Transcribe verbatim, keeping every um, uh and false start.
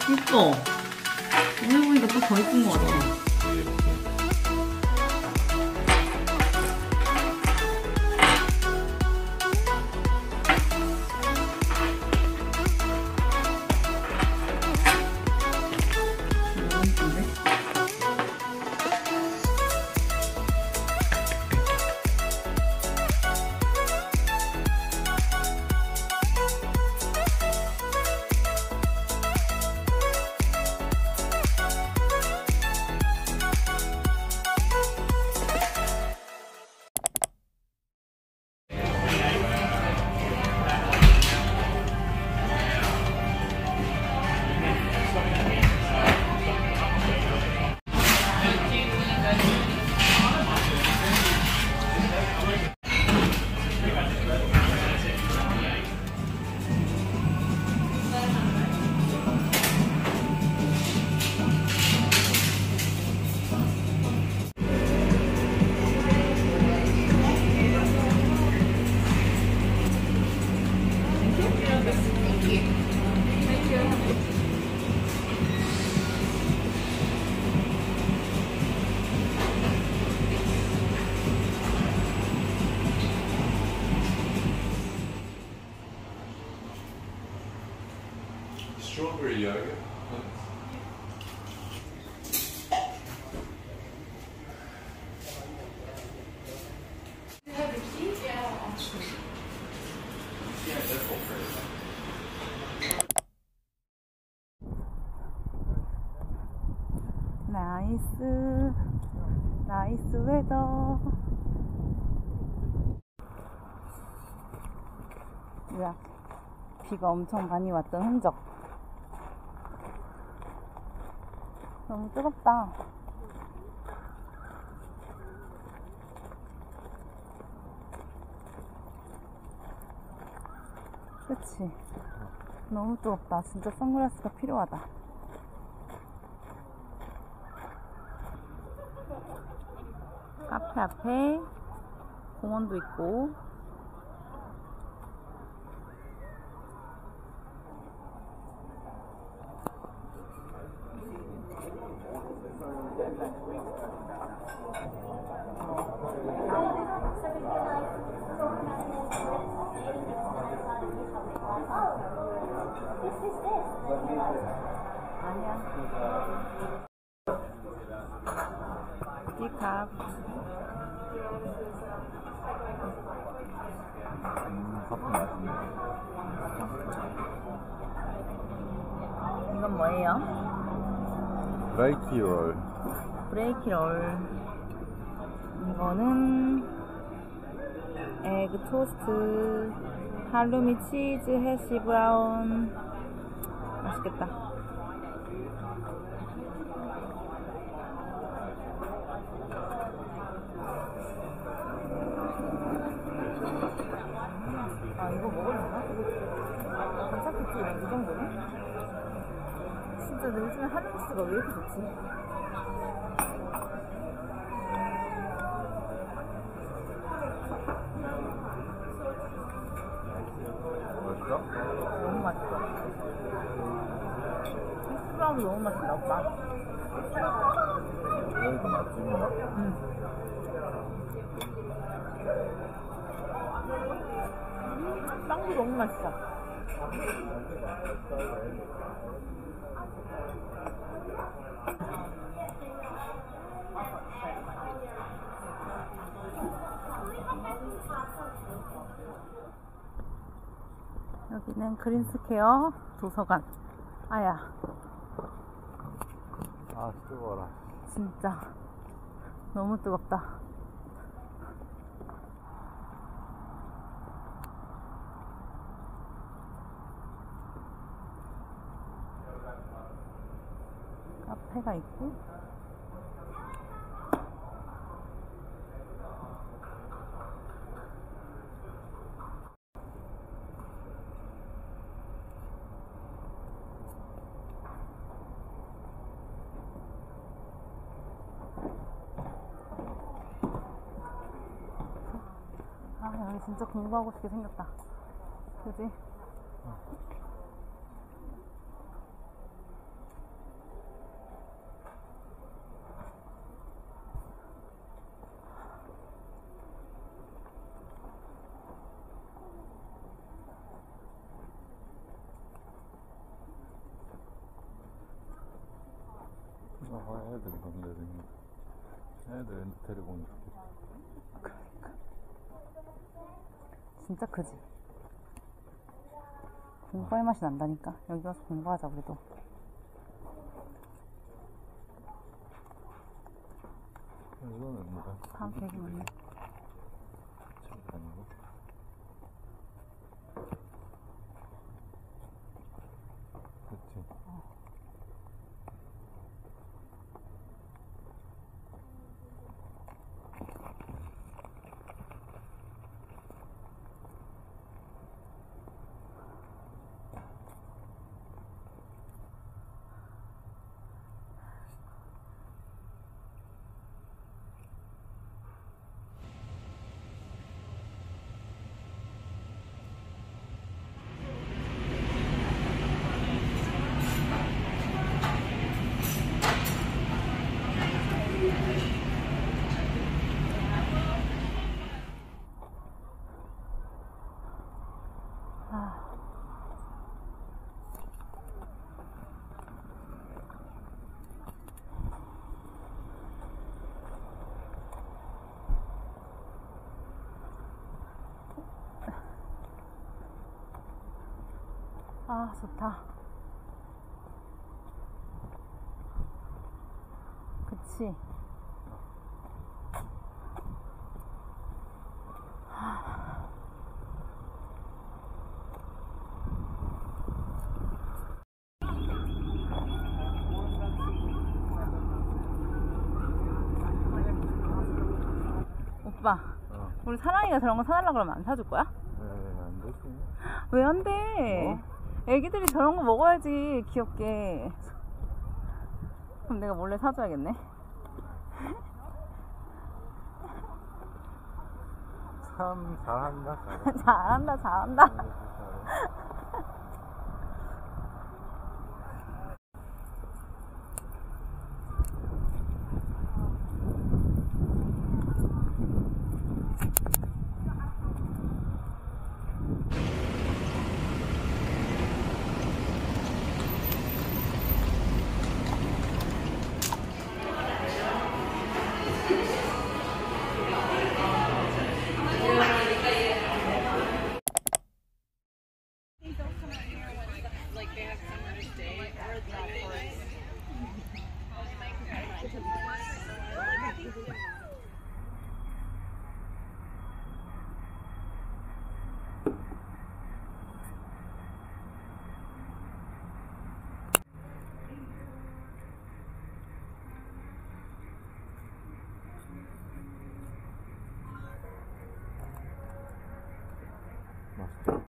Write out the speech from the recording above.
이뻐. 오늘 보니까 또 더 이쁜 것 같아. Strawberry yogurt. You have the key? Yeah. Yeah, that's all for 나이스 나이스 웨더. 뭐야, 비가 엄청 많이 왔던 흔적. 너무 뜨겁다. 그치? 너무 뜨겁다. 진짜 선글라스가 필요하다. 카페 앞에 공원도 있고. 아니야. 디캅. 음, 커피 맛있네. 이건 뭐예요? 브레이키 롤. 브레이키 롤. 이거는 에그 토스트, 할로미 치즈, 해시 브라운. 맛있겠다. 아, 이거 먹으려나? 괜찮겠지? 이 정도는? 진짜 내 요즘에 하늘국수가 왜 이렇게 좋지? 맛있어? 너무 맛있어. 스프라운도 너무 맛있다, 오빠. 여기가 맛집인가? 응. 빵도 너무 맛있어. 여기는 그린스퀘어 도서관. 아야, 아, 뜨거워라. 진짜 너무 뜨겁다. 카페가 있고. 아, 여기 진짜 공부하고 싶게 생겼다. 그지? 아, 애들이 건데, 애들 데리고 오니까 좋겠다. 진짜 크지? 공부할 맛이 난다니까. 여기 와서 공부하자 우리도. 이거는 뭐야? 다음 되게 많네. 책이 아니고. 그치. 아. 아, 좋다. 그치? 오빠, 어. 우리 사랑이가 저런 거 사달라 그러면 안 사줄 거야? 에, 안 되지. 왜 안 돼? 애기들이 저런 거 먹어야지, 귀엽게. 그럼 내가 몰래 사줘야겠네. 참 잘한다, 잘한다. 잘한다, 잘한다. Like they have somewhere to stay or like